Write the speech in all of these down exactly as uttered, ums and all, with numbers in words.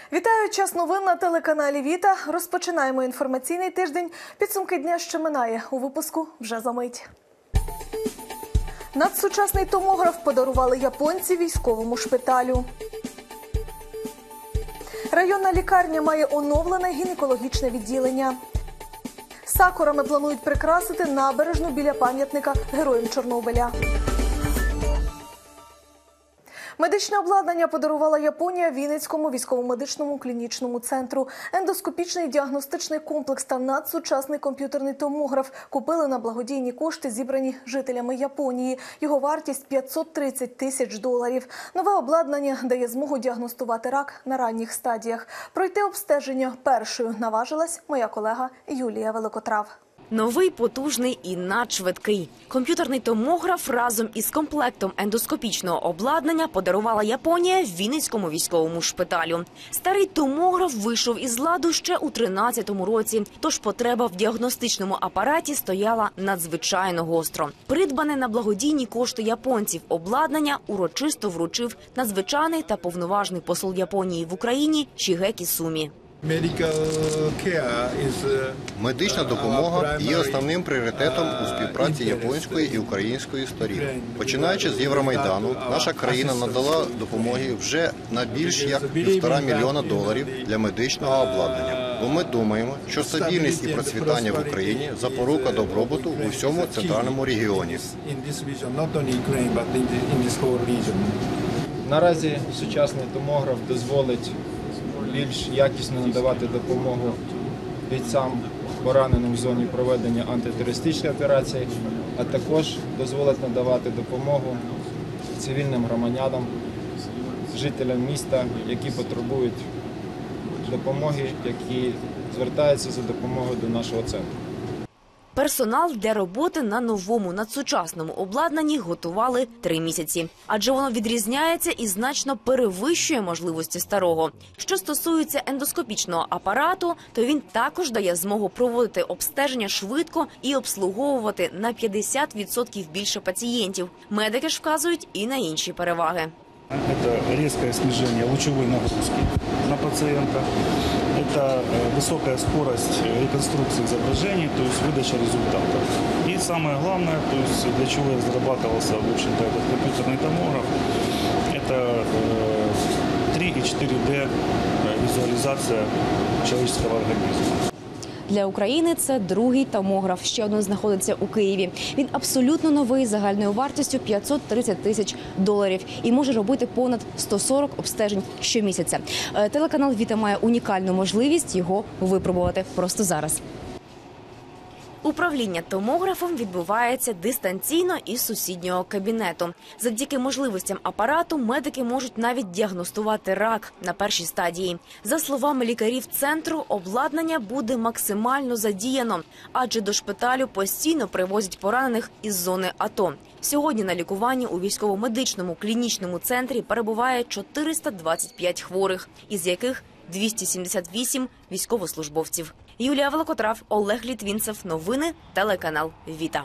Вітаю! Час новин на телеканалі Віта. Розпочинаємо інформаційний тиждень. Підсумки дня ще минає. У випуску вже за мить. Надсучасний томограф подарували японці військовому шпиталю. Районна лікарня має оновлене гінекологічне відділення. Сакурами планують прикрасити набережну біля пам'ятника Героям Чорнобиля. Медичне обладнання подарувала Японія Вінницькому військово-медичному клінічному центру. Ендоскопічний діагностичний комплекс та надсучасний комп'ютерний томограф купили на благодійні кошти, зібрані жителями Японії. Його вартість – п'ятсот тридцять тисяч доларів. Нове обладнання дає змогу діагностувати рак на ранніх стадіях. Пройти обстеження першою наважилась моя колега Юлія Великотрав. Новий, потужний і надшвидкий. Комп'ютерний томограф разом із комплектом ендоскопічного обладнання подарувала Японія Вінницькому військовому шпиталю. Старий томограф вийшов із ладу ще у тринадцятому році, тож потреба в діагностичному апараті стояла надзвичайно гостро. Придбане на благодійні кошти японців обладнання урочисто вручив надзвичайний та повноважний посол Японії в Україні Шігекі Сумі. Медична допомога є основним пріоритетом у співпраці японської і української сторін. Починаючи з Євромайдану, наша країна надала допомоги вже на більш як півтора мільйона доларів для медичного обладнання. Бо ми думаємо, що стабільність і процвітання в Україні – запорука добробуту у всьому центральному регіоні. Наразі сучасний томограф дозволить більш якісно надавати допомогу бійцям, пораненим в зоні проведення антитерористичної операції, а також дозволить надавати допомогу цивільним громадянам, жителям міста, які потребують допомоги, які звертаються за допомогою до нашого центру. Персонал для роботи на новому надсучасному обладнанні готували три місяці. Адже воно відрізняється і значно перевищує можливості старого. Що стосується ендоскопічного апарату, то він також дає змогу проводити обстеження швидко і обслуговувати на п'ятдесят відсотків більше пацієнтів. Медики ж вказують і на інші переваги. Это резкое снижение лучевой нагрузки на пациента, это высокая скорость реконструкции изображений, то есть выдача результатов. И самое главное, то есть для чего разрабатывался, в общем-то, этот компьютерный томограф, это три и четыре дэ визуализация человеческого организма. Для України це другий томограф. Ще один знаходиться у Києві. Він абсолютно новий, загальною вартістю п'ятсот тридцять тисяч доларів і може робити понад сто сорок обстежень щомісяця. Телеканал Віта має унікальну можливість його випробувати просто зараз. Управління томографом відбувається дистанційно із сусіднього кабінету. Завдяки можливостям апарату медики можуть навіть діагностувати рак на першій стадії. За словами лікарів центру, обладнання буде максимально задіяно, адже до шпиталю постійно привозять поранених із зони АТО. Сьогодні на лікуванні у військово-медичному клінічному центрі перебуває чотириста двадцять п'ять хворих, із яких двісті сімдесят вісім – військовослужбовців. Юлія Великотрав, Олег Літвінцев. Новини, телеканал Віта.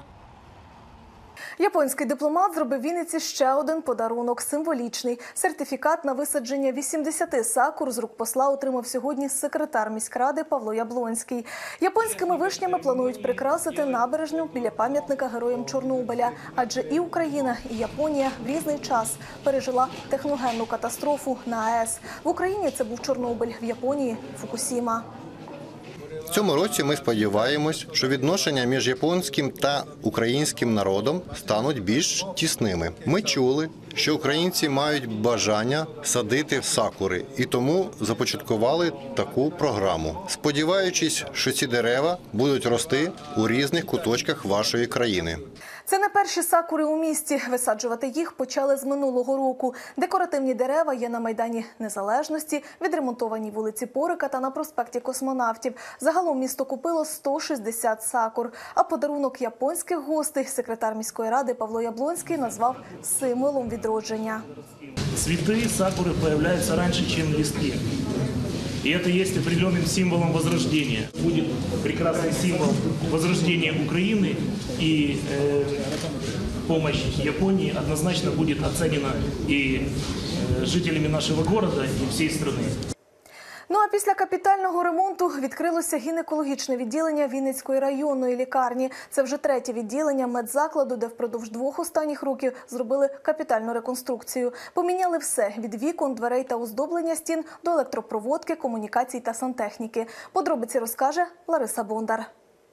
Японський дипломат зробив Вінниці ще один подарунок – символічний. Сертифікат на висадження вісімдесят сакур з рук посла отримав сьогодні секретар міськради Павло Яблонський. Японськими вишнями планують прикрасити набережну біля пам'ятника Героям Чорнобиля. Адже і Україна, і Японія в різний час пережила техногенну катастрофу на АЕС. В Україні це був Чорнобиль, в Японії – Фукусіма. В цьому році ми сподіваємось, що відношення між японським та українським народом стануть більш тісними. Ми чули, що українці мають бажання садити сакури, і тому започаткували таку програму, сподіваючись, що ці дерева будуть рости у різних куточках вашої країни. Це не перші сакури у місті. Висаджувати їх почали з минулого року. Декоративні дерева є на Майдані Незалежності, відремонтованій вулиці Порика та на проспекті Космонавтів. Загалом місто купило сто шістдесят сакур. А подарунок японських гостей секретар міської ради Павло Яблонський назвав символом відродження. Цветы сакуры появляются раньше, чем листки. И это есть определенным символом возрождения. Будет прекрасный символ возрождения Украины, и э, помощь Японии однозначно будет оценена и э, жителями нашего города, и всей страны. Ну а після капітального ремонту відкрилося гінекологічне відділення Вінницької районної лікарні. Це вже третє відділення медзакладу, де впродовж двох останніх років зробили капітальну реконструкцію. Поміняли все – від вікон, дверей та оздоблення стін до електропроводки, комунікацій та сантехніки. Подробиці розкаже Лариса Бондар.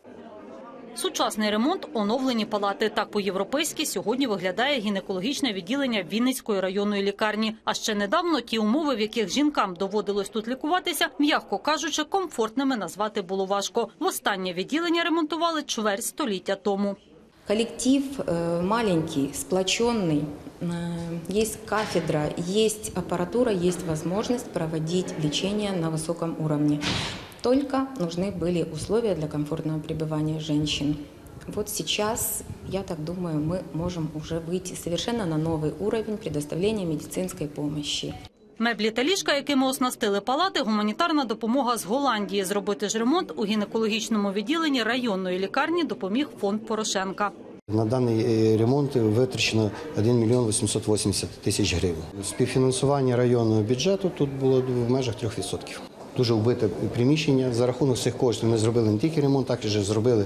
Сучасний ремонт, оновлені палати. Так по-європейськи сьогодні виглядає гінекологічне відділення Вінницької районної лікарні. А ще недавно ті умови, в яких жінкам доводилось тут лікуватися, м'яко кажучи, комфортними назвати було важко. Востаннє відділення ремонтували чверть століття тому. Коллектив маленький, сплоченный, есть кафедра, есть аппаратура, есть возможность проводить лечение на высоком уровне. Только нужны были условия для комфортного пребывания женщин. Вот сейчас, я так думаю, мы можем уже выйти совершенно на новый уровень предоставления медицинской помощи. Меблі та ліжка, якими оснастили палати, гуманітарна допомога з Голландії. Зробити ж ремонт у гінекологічному відділенні районної лікарні допоміг фонд Порошенка. На даний ремонт витрачено один мільйон вісімсот вісімдесят тисяч гривень. Співфінансування районного бюджету тут було в межах трьох відсотків. Дуже вбите приміщення. За рахунок цих коштів ми зробили не тільки ремонт, також зробили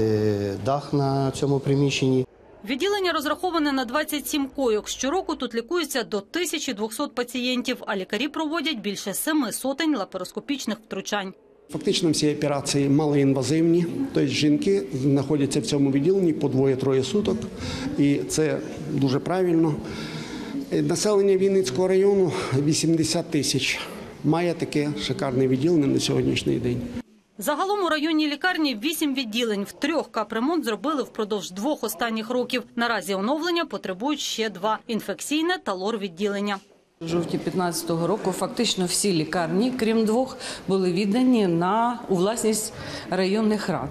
дах на цьому приміщенні. Відділення розраховане на двадцять сім койок. Щороку тут лікуються до тисячі двохсот пацієнтів, а лікарі проводять більше семи сотень лапароскопічних втручань. Фактично всі операції малоінвазивні, тобто жінки знаходяться в цьому відділенні по двоє-троє суток, і це дуже правильно. Населення Вінницького району вісімдесят тисяч. Має таке шикарне відділення на сьогоднішній день. Загалом у районній лікарні вісім відділень. В трьох капремонт зробили впродовж двох останніх років. Наразі оновлення потребують ще два – інфекційне та лор-відділення. У жовтні п'ятнадцятого року фактично всі лікарні, крім двох, були віддані на, у власність районних рад.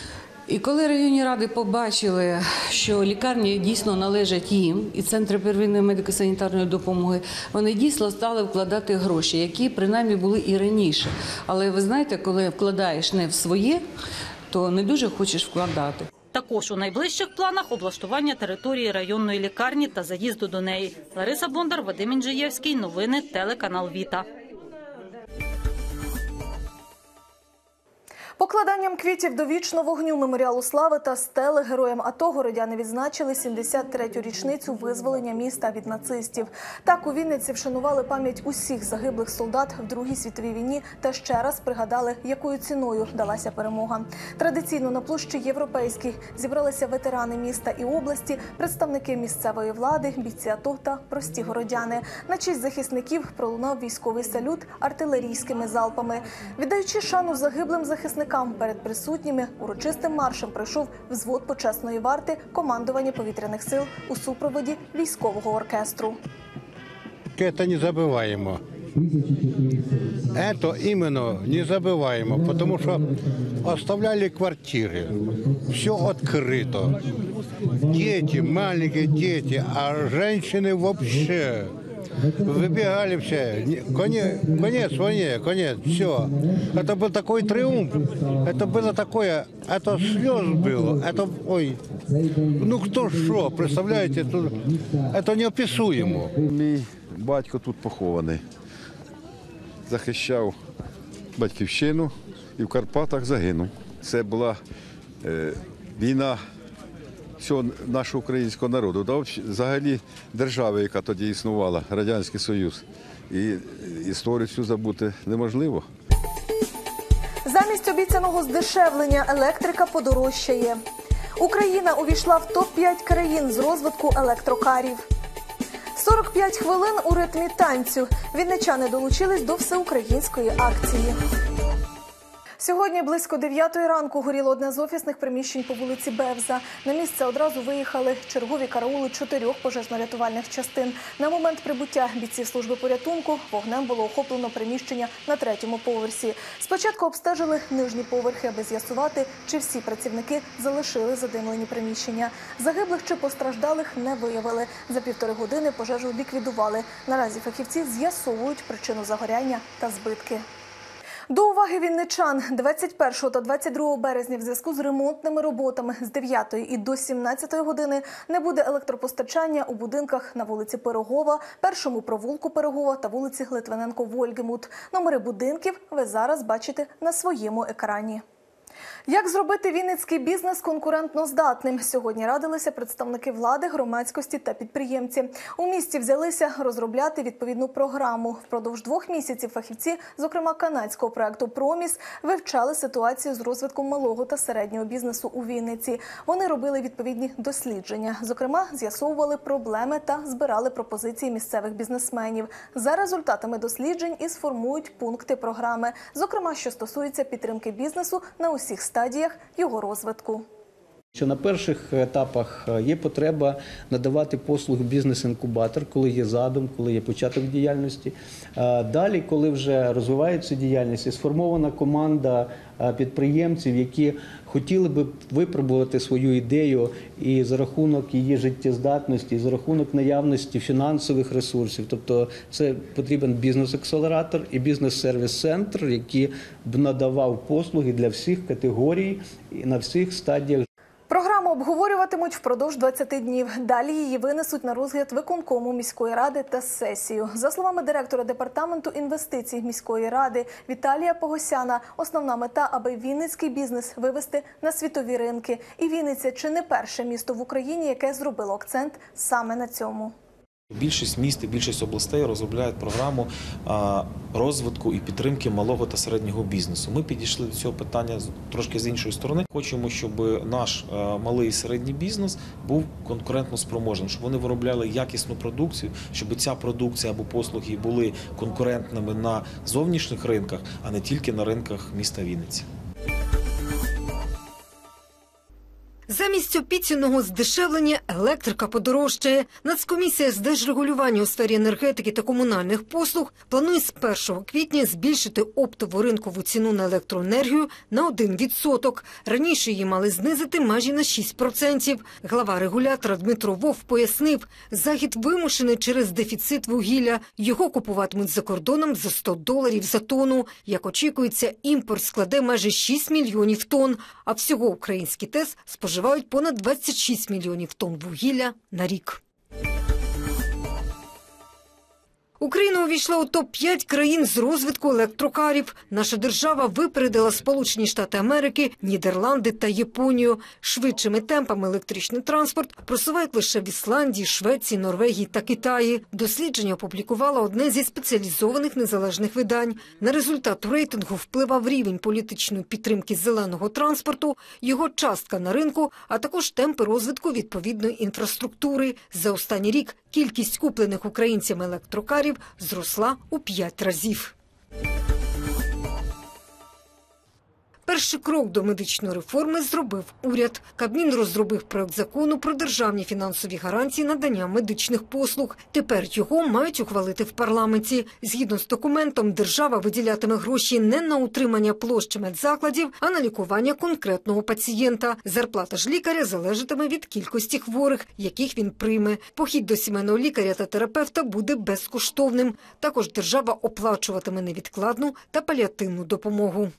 І коли районні ради побачили, що лікарні дійсно належать їм, і центри первинної медико-санітарної допомоги, вони дійсно стали вкладати гроші, які принаймні були і раніше. Але ви знаєте, коли вкладаєш не в своє, то не дуже хочеш вкладати. Також у найближчих планах облаштування території районної лікарні та заїзду до неї. Лариса Бондар, Вадим Інжиєвський. Новини, телеканал Віта. Покладанням квітів до вічного вогню меморіалу слави та стели героям АТО городяни відзначили сімдесят третю річницю визволення міста від нацистів. Так у Вінниці вшанували пам'ять усіх загиблих солдат в Другій світовій війні та ще раз пригадали, якою ціною далася перемога. Традиційно на площі Європейській зібралися ветерани міста і області, представники місцевої влади, бійці АТО та прості городяни. На честь захисників пролунав військовий салют артилерійськими залпами. Віддаючи шану загиблим захисникам, перед присутніми урочистим маршем пройшов взвод почесної варти командування повітряних сил у супроводі військового оркестру. Это незабываемо. Это именно незабываемо, потому что оставляли квартиры, все открыто. Дети, маленькие дети, а женщины вообще... Выбегали все. Конец, конец войне, конец, все. Это был такой триумф, это было такое, это слез было, это, ой, ну кто что, представляете, тут, это неописуемо. Мій батько тут похований, захищав батьківщину і в Карпатах загинув. Це була е, війна всього нашого українського народу, да, взагалі держави, яка тоді існувала, Радянський Союз. І історію цю забути неможливо. Замість обіцяного здешевлення електрика подорожчає. Україна увійшла в топ п'ять країн з розвитку електрокарів. сорок п'ять хвилин у ритмі танцю. Вінничани долучились до всеукраїнської акції. Сьогодні близько дев'ятої ранку горіло одне з офісних приміщень по вулиці Бевза. На місце одразу виїхали чергові караули чотирьох пожежно-рятувальних частин. На момент прибуття бійців служби порятунку вогнем було охоплено приміщення на третьому поверсі. Спочатку обстежили нижні поверхи, аби з'ясувати, чи всі працівники залишили задимлені приміщення. Загиблих чи постраждалих не виявили. За півтори години пожежу ліквідували. Наразі фахівці з'ясовують причину загоряння та збитки. До уваги вінничан, двадцять першого та двадцять другого березня в зв'язку з ремонтними роботами з дев'ятої і до сімнадцятої години не буде електропостачання у будинках на вулиці Пирогова, Першому провулку Пирогова та вулиці Литвиненко-Вольгемут. Номери будинків ви зараз бачите на своєму екрані. Як зробити вінницький бізнес конкурентно здатним? Сьогодні радилися представники влади, громадськості та підприємці. У місті взялися розробляти відповідну програму. Впродовж двох місяців фахівці, зокрема канадського проекту «Проміс», вивчали ситуацію з розвитком малого та середнього бізнесу у Вінниці. Вони робили відповідні дослідження. Зокрема, з'ясовували проблеми та збирали пропозиції місцевих бізнесменів. За результатами досліджень і сформують пункти програми. Зокрема, що стосується підтримки бізнесу на усіх стадіях його розвитку. Що на перших етапах є потреба надавати послуги бізнес-інкубатор, коли є задум, коли є початок діяльності. Далі, коли вже розвивається діяльність, і сформована команда підприємців, які хотіли би випробувати свою ідею і за рахунок її життєздатності, і за рахунок наявності фінансових ресурсів. Тобто це потрібен бізнес-акселератор і бізнес-сервіс-центр, який б надавав послуги для всіх категорій і на всіх стадіях. Програму обговорюватимуть впродовж двадцяти днів. Далі її винесуть на розгляд виконкому міської ради та сесію. За словами директора департаменту інвестицій міської ради Віталія Погосяна, основна мета, аби вінницький бізнес вивести на світові ринки. І Вінниця чи не перше місто в Україні, яке зробило акцент саме на цьому. Більшість міст і більшість областей розробляють програму розвитку і підтримки малого та середнього бізнесу. Ми підійшли до цього питання трошки з іншої сторони. Хочемо, щоб наш малий і середній бізнес був конкурентно спроможним, щоб вони виробляли якісну продукцію, щоб ця продукція або послуги були конкурентними на зовнішніх ринках, а не тільки на ринках міста Вінниці. Замість обіцяного здешевлення електрика подорожчає. Нацкомісія з держрегулювання у сфері енергетики та комунальних послуг планує з першого квітня збільшити оптову ринкову ціну на електроенергію на один відсоток. Раніше її мали знизити майже на шість відсотків. Глава регулятора Дмитро Вовк пояснив, захід вимушений через дефіцит вугілля. Його купуватимуть за кордоном за сто доларів за тонну. Як очікується, імпорт складе майже шість мільйонів тонн, а всього українські ТЕС споживають Споживають понад двадцять шість мільйонів тонн вугілля на рік. Україна увійшла у топ п'ять країн з розвитку електрокарів. Наша держава випередила Сполучені Штати Америки, Нідерланди та Японію. Швидшими темпами електричний транспорт просувають лише в Ісландії, Швеції, Норвегії та Китаї. Дослідження опублікувало одне зі спеціалізованих незалежних видань. На результат рейтингу впливав рівень політичної підтримки зеленого транспорту, його частка на ринку, а також темпи розвитку відповідної інфраструктури. За останній рік кількість куплених українцями електрокарів зросла у п'ять разів. Перший крок до медичної реформи зробив уряд. Кабмін розробив проект закону про державні фінансові гарантії надання медичних послуг. Тепер його мають ухвалити в парламенті. Згідно з документом, держава виділятиме гроші не на утримання площ медзакладів, а на лікування конкретного пацієнта. Зарплата ж лікаря залежатиме від кількості хворих, яких він прийме. Похід до сімейного лікаря та терапевта буде безкоштовним. Також держава оплачуватиме невідкладну та паліативну допомогу.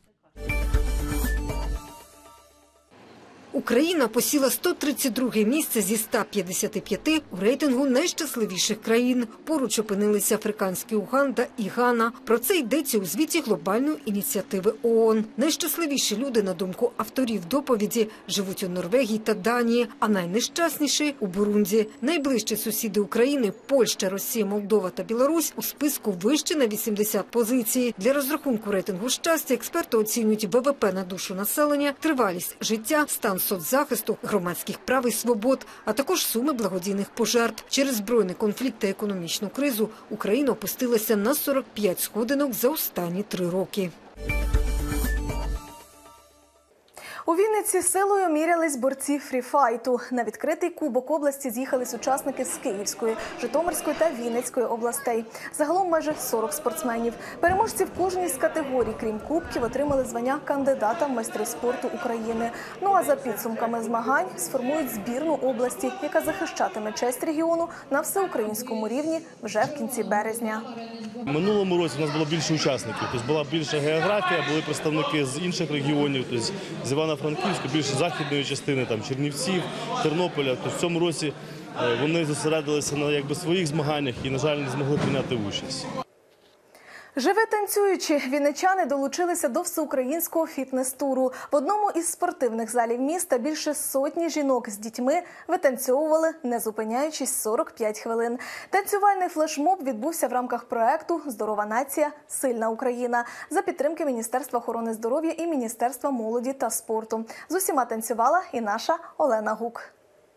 Україна посіла сто тридцять друге місце зі ста п'ятдесяти п'яти у рейтингу найщасливіших країн. Поруч опинилися африканські Уганда і Гана. Про це йдеться у звіті глобальної ініціативи ООН. Найщасливіші люди, на думку авторів доповіді, живуть у Норвегії та Данії, а найнещасніші – у Бурунді. Найближчі сусіди України – Польща, Росія, Молдова та Білорусь – у списку вище на вісімдесят позицій. Для розрахунку рейтингу щастя експерти оцінюють ВВП на душу населення, тривалість життя, стан соцзахисту, громадських прав і свобод, а також суми благодійних пожертв. Через збройний конфлікт та економічну кризу Україна опустилася на сорок п'ять сходинок за останні три роки. У Вінниці силою мірялись борці фріфайту. На відкритий кубок області з'їхались учасники з Київської, Житомирської та Вінницької областей. Загалом майже сорок спортсменів. Переможці в кожній з категорій, крім кубків, отримали звання кандидата в майстри спорту України. Ну а за підсумками змагань сформують збірну області, яка захищатиме честь регіону на всеукраїнському рівні вже в кінці березня. В минулому році у нас було більше учасників, тобто була більша географія, були представники з інших регіонів, тобто з Івано-Франківська, більше західної частини, там Чернівців, Тернополя. Тобто в цьому році вони зосередилися на якби своїх змаганнях і, на жаль, не змогли прийняти участь. Живе танцюючи, вінничани долучилися до всеукраїнського фітнес-туру. В одному із спортивних залів міста більше сотні жінок з дітьми витанцьовували, не зупиняючись, сорок п'ять хвилин. Танцювальний флешмоб відбувся в рамках проекту «Здорова нація – сильна Україна» за підтримки Міністерства охорони здоров'я і Міністерства молоді та спорту. З усіма танцювала і наша Олена Гук.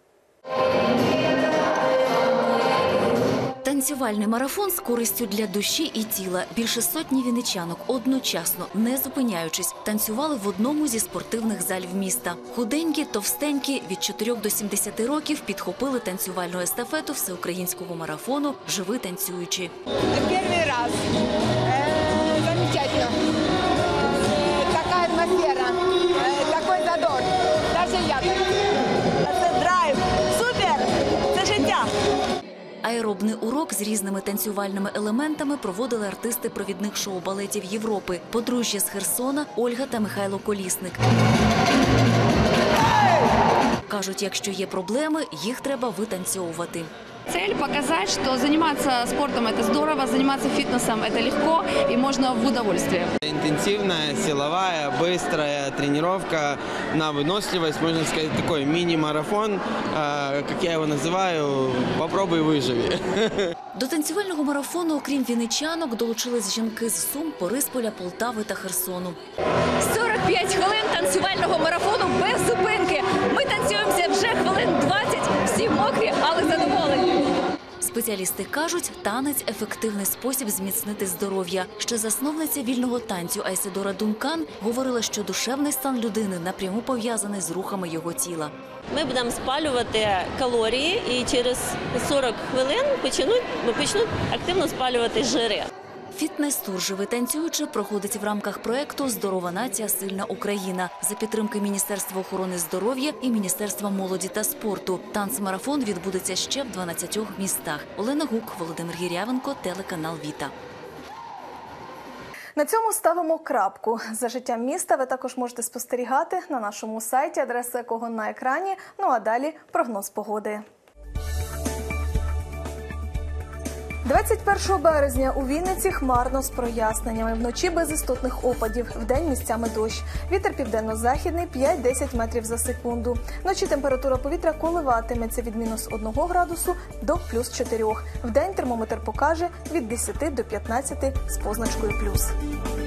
Танцювальний марафон з користю для душі і тіла. Більше сотні вінничанок одночасно, не зупиняючись, танцювали в одному зі спортивних залів міста. Худенькі, товстенькі, від чотирьох до сімдесяти років підхопили танцювальну естафету всеукраїнського марафону «Живи танцюючи». Перший раз. Замечательно. Така атмосфера, такий задор. Навіть я танцюю. Це драйв. Супер! Це життя. Аеробний урок з різними танцювальними елементами проводили артисти провідних шоу-балетів Європи. Подружжя з Херсона Ольга та Михайло Колісник. Кажуть, якщо є проблеми, їх треба витанцьовувати. Цель – показать, что заниматься спортом – это здорово, заниматься фитнесом – это легко и можно в удовольствие. Интенсивная, силовая, быстрая тренировка на выносливость, можно сказать, такой мини-марафон, как я его называю, попробуй выживи. До танцювального марафону, окрім вінничанок, долучились жінки з Сум, Борисполя, Полтави та Херсону. сорок п'ять хвилин танцювального марафону без зупинки. Ми танцюємося вже хвилин двадцять, всі мокрі, але задоволені. Спеціалісти кажуть, танець – ефективний спосіб зміцнити здоров'я. Ще засновниця вільного танцю Айседора Дункан говорила, що душевний стан людини напряму пов'язаний з рухами його тіла. Ми будемо спалювати калорії і через сорок хвилин почнуть, почнуть активно спалювати жири. Фітнес-тур «Живи танцюючи» проходить в рамках проєкту «Здорова нація – сильна Україна» за підтримки Міністерства охорони здоров'я і Міністерства молоді та спорту. Танцмарафон відбудеться ще в дванадцятьох містах. Олена Гук, Володимир Гірявенко, телеканал «Віта». На цьому ставимо крапку. За життям міста ви також можете спостерігати на нашому сайті, адреса якого на екрані. Ну а далі прогноз погоди. двадцять першого березня у Вінниці хмарно з проясненнями. Вночі без істотних опадів, вдень місцями дощ. Вітер південно-західний п'ять-десять метрів за секунду. Вночі температура повітря коливатиметься від мінус одного градусу до плюс чотирьох. Вдень термометр покаже від десяти до п'ятнадцяти з позначкою плюс.